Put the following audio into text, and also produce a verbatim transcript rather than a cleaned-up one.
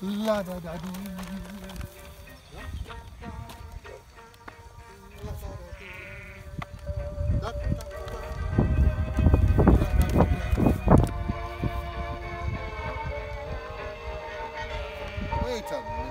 La da da dee. Da da da. Wait a minute.